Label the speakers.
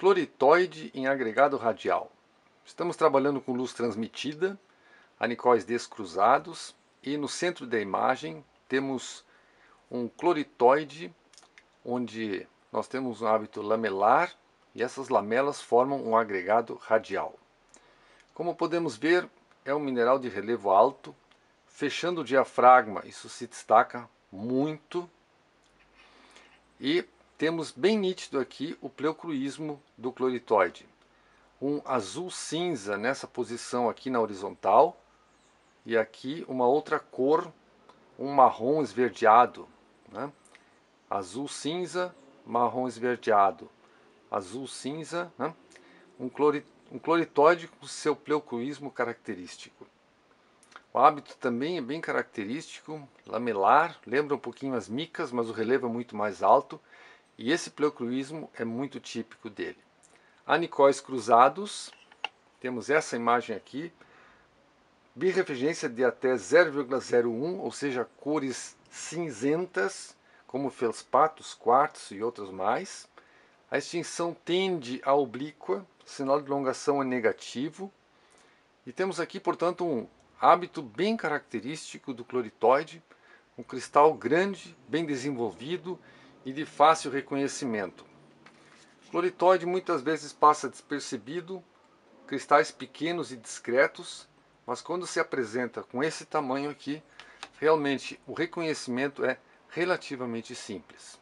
Speaker 1: Cloritoide em agregado radial. Estamos trabalhando com luz transmitida, anicóis descruzados, e no centro da imagem temos um cloritoide onde nós temos um hábito lamelar e essas lamelas formam um agregado radial. Como podemos ver, é um mineral de relevo alto, fechando o diafragma, isso se destaca muito, e temos bem nítido aqui o pleocruísmo do cloritoide. Um azul cinza nessa posição aqui na horizontal, e aqui uma outra cor, um marrom esverdeado, né? Azul cinza, marrom esverdeado, azul cinza, né? Um cloritoide com seu pleocruísmo característico. O hábito também é bem característico, lamelar, lembra um pouquinho as micas, mas o relevo é muito mais alto, e esse pleocruísmo é muito típico dele. Anicóis cruzados, temos essa imagem aqui, birrefringência de até 0,01, ou seja, cores cinzentas, como feldspatos, quartzo e outros mais. A extinção tende à oblíqua, sinal de elongação é negativo. E temos aqui, portanto, um hábito bem característico do cloritoide, um cristal grande, bem desenvolvido e de fácil reconhecimento. O cloritoide muitas vezes passa despercebido, cristais pequenos e discretos, mas quando se apresenta com esse tamanho aqui, realmente o reconhecimento é relativamente simples.